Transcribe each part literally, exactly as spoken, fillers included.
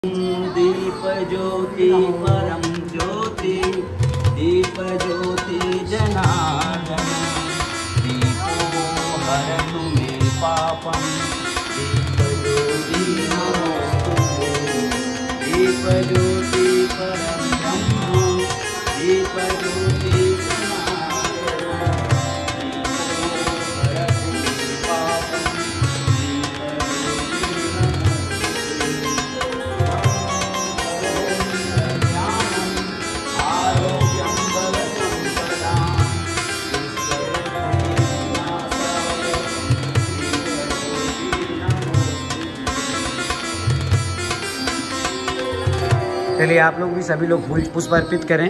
दीप ज्योति परम ज्योति दीप ज्योति जनार्दन दीपो हरतु मे पापम दीप ज्योति नमोस्तुते दीप ज्योति परम ब्रह्म दीप ज्योति चलिए आप लोग भी सभी लोग फूल पुष्प अर्पित करें।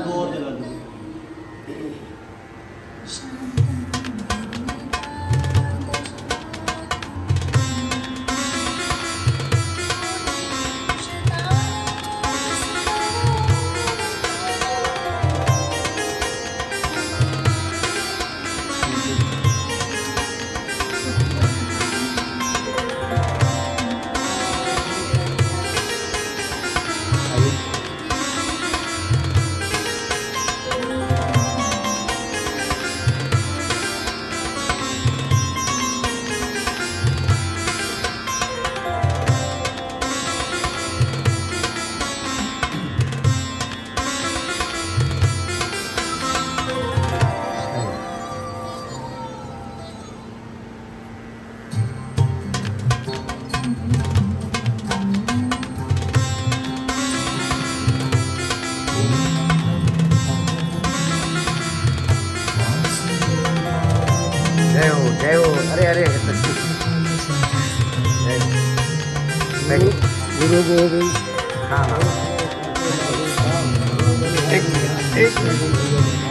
जय हो जय हो। अरे अरे गुरु गुरु हाँ हाँ एक मिनट एक मिनट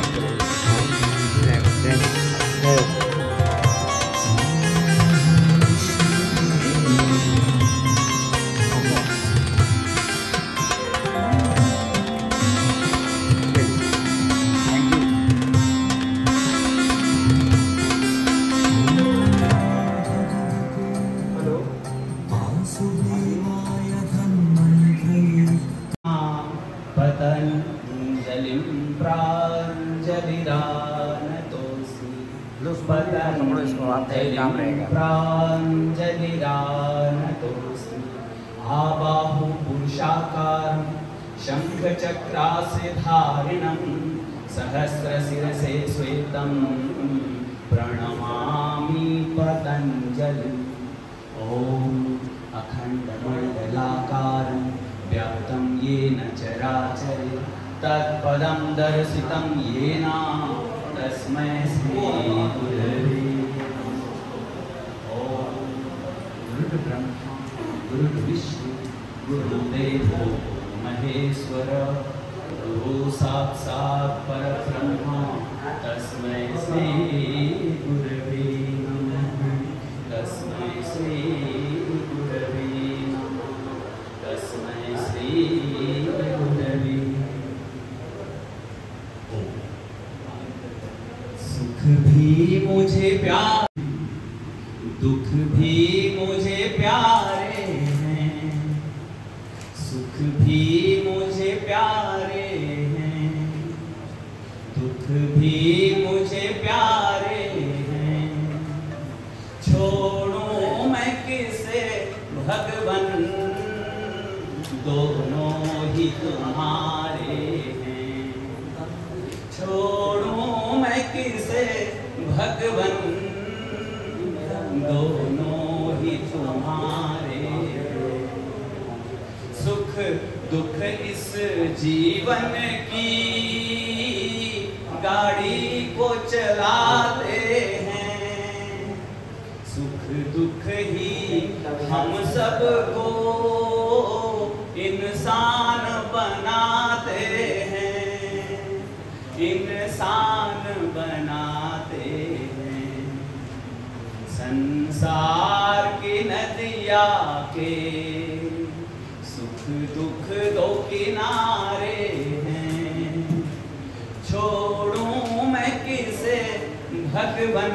पतंजलिं प्राञ्जलिरानतोऽस्मि पतंजलिं प्राञ्जलिरानतोऽस्मि आबाहु पुरुषाकारं शङ्खचक्रास्य धारिणं सहस्रशिरसे श्वेतं प्रणमामि पतञ्जलिम्। ॐ अखण्डमण्डलाकारं व्याप्तं येन चराचरे तत्पदं दर्शितं येन तस्मै श्री गुरवे ॐ गुरुर्ब्रह्मा गुरुर्विष्णु गुरुर्देवो महेश्वर गुरु साक्षात् परब्रह्म तस्मै श्री गुरवे नमः तस्मै श्री गुरवे नमः तस्मै श्री गुरवे। सुख भी मुझे प्यार दुख भी मुझे प्यारे हैं सुख भी मुझे प्यारे हैं दुख भी मुझे प्यारे हैं छोड़ूं मैं किसे भगवन दोनों ही तुम्हारे हैं छोड़ूं मैं किसे भगवन दोनों ही तुम्हारे हैं सुख दुख इस जीवन की गाड़ी को चलाते हैं सुख दुख ही हम सबको इंसान बनाते हैं इंसान बनाते हैं संसार की नदिया के सुख दुख दो किनारे हैं छोड़ूं मैं किसे भगवन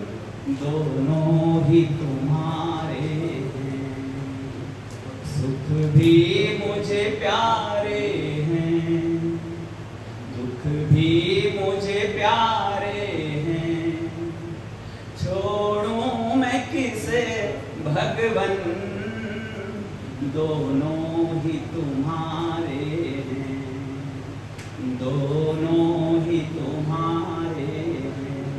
दोनों ही तुम्हारे हैं सुख भी मुझे प्यारे हैं, दुख भी मुझे प्यारे हैं, छोड़ूं मैं किसे भगवन, दोनों ही तुम्हारे हैं, दोनों ही तुम्हारे हैं।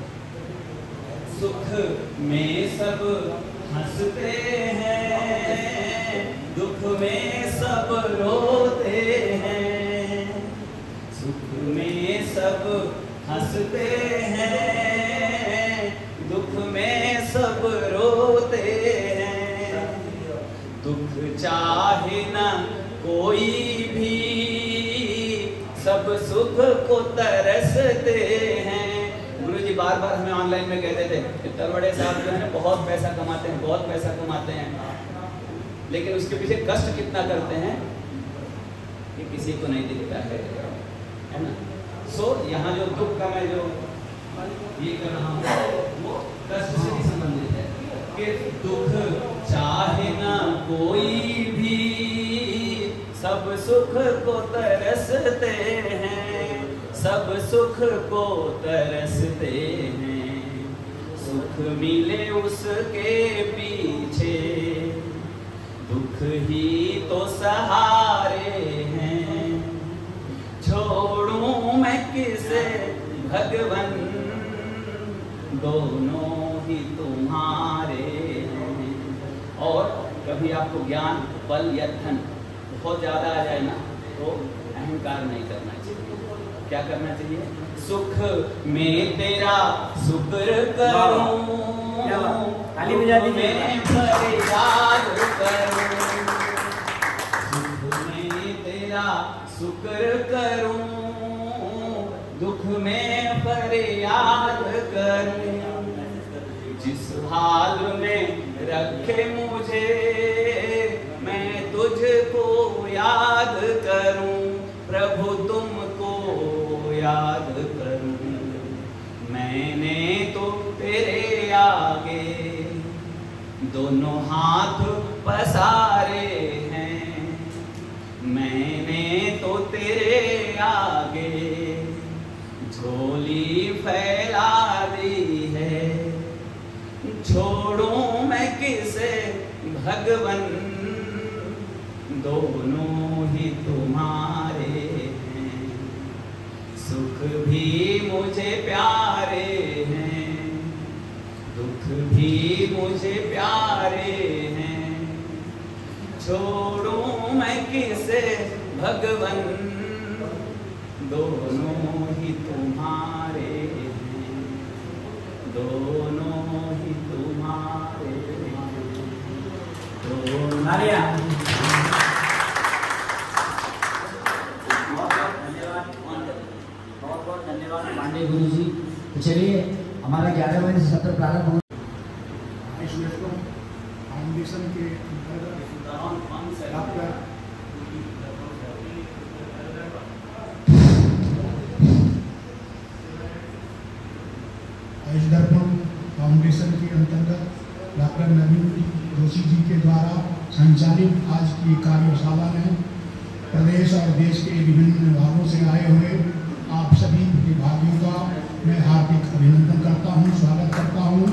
सुख में सब हंसते हैं, दुख में सब रोते हैं, सुख में सब हंसते हैं, दुख में सब रोते हैं, दुख चाहे न कोई भी, सब सुख को तरसते हैं। गुरुजी बार बार हमें ऑनलाइन में कहते थे कि तरवड़े साहब जो है बहुत पैसा कमाते हैं, बहुत पैसा कमाते हैं, लेकिन उसके पीछे कष्ट कितना करते हैं कि किसी को नहीं दिखता है, है ना। सो so, यहाँ जो दुख का मैं जो ये कर रहा हूँ वो कष्ट से भी संबंधित है कि दुख चाहे ना कोई भी, सब सुख को तरसते हैं, सब सुख को तरसते हैं, सुख मिले उसके पीछे, दुख ही तो सहारे हैं, छोड़ूं मैं किसे भगवन, दोनों ही तुम्हारे हैं। और कभी आपको ज्ञान बल या धन बहुत ज्यादा आ जाए ना तो अहंकार नहीं करना चाहिए। क्या करना चाहिए? सुख में तेरा शुक्र करूं, दुख में फरियाद करूं, सुख में तेरा शुक्र करूं, दुख में फरियाद करूं, जिस हाल में रखे मुझे मैं तुझको याद करूं, प्रभु तुमको याद करूं, मैंने तो तेरे आगे दोनों हाथ पसारे हैं, मैंने तो तेरे आगे झोली फैला दी है, छोड़ूं मैं किसे भगवन, दोनों ही तुम्हारे हैं, सुख भी मुझे प्यारे हैं, दुख भी मुझे प्यारे हैं, छोड़ूं मैं किसे भगवन, दोनों ही तुम्हारे हैं, दोनों ही तुम्हारे हैं, दोनों पांडे गुरु जी। तो चलिए हमारा ग्यारह बजे से सत्र प्रारंभ हो। फाउंडेशन के अंतर्गत आपका दर्पण फाउंडेशन के अंतर्गत डॉक्टर नवीन जोशी जी के द्वारा संचालित आज की कार्यशाला में प्रदेश और देश के विभिन्न भागों से आए हुए आप सभी प्रतिभागियों का मैं हार्दिक अभिनंदन करता हूं, स्वागत करता हूं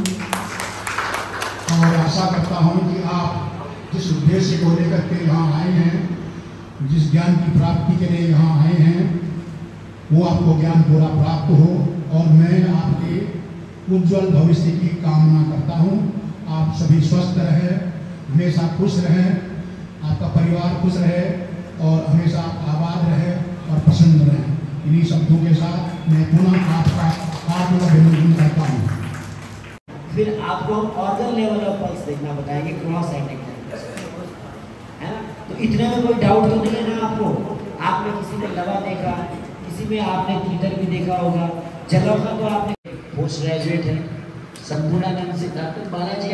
और आशा करता हूं कि आप जिस उद्देश्य को लेकर के यहाँ आए हैं, जिस ज्ञान की प्राप्ति के लिए यहाँ आए हैं, वो आपको ज्ञान पूरा प्राप्त हो और मैं आपके उज्जवल भविष्य की कामना करता हूं। आप सभी स्वस्थ रहे, हमेशा खुश रहे, आपका परिवार खुश रहे और हमेशा आबाद रहे और प्रसन्न रहे। इन्हीं शब्दों के साथ मैं पुनः आपका हार्दिक अभिनंदन करता हूँ। फिर आपको हम ऑर्गन लेवल ऑफ पल्स देखना बताएंगे, क्रॉस साइटिंग है ना। तो इतने में कोई डाउट तो नहीं है ना आपको? आपने किसी ने लवा देखा, किसी में आपने ट्विटर भी देखा होगा, जगह का तो आपने पोस्ट ग्रेजुएट है, संपूर्णानंद सिद्धार्थ बालाजी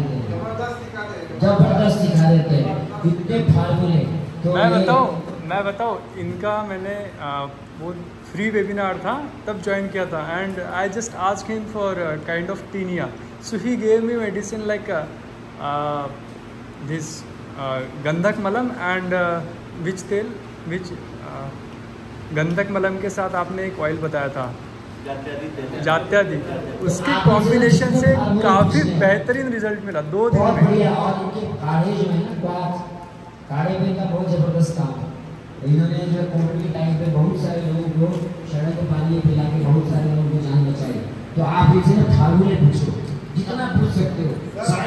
जबरदस्त दिखा देते हैं, इतने फार्मूले। तो मैं बताऊँ मैं बताऊँ इनका मैंने आ, वो फ्री वेबिनार था तब ज्वाइन किया था and I just asked him for kind of tinea, so he gave me medicine like this गंधक मलम एंड विच तेल विच गंधक मलम के साथ आपने एक ऑयल बताया था जात्यादि, उसके कॉम्बिनेशन से काफ़ी बेहतरीन रिजल्ट मिला दो दिन बहुत में। बढ़िया। और इनके काढ़े जो है ना, क्वाथ काढ़े में इनका बहुत जबरदस्त काम है। इन्होंने जो कोविड के टाइम पे बहुत सारे लोगों को शहद के पानी पिला के बहुत सारे लोगों की जान बचाई। तो आप इनसे ना फार्मूले पूछो, जितना पूछ सकते हो।